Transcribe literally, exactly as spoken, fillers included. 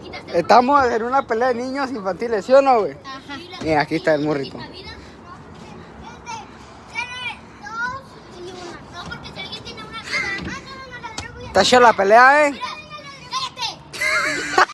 Estamos en una pelea de niños infantiles, ¿sí o no, güey? Ajá. Y aquí está el morrito. Está chida la pelea, ¿eh?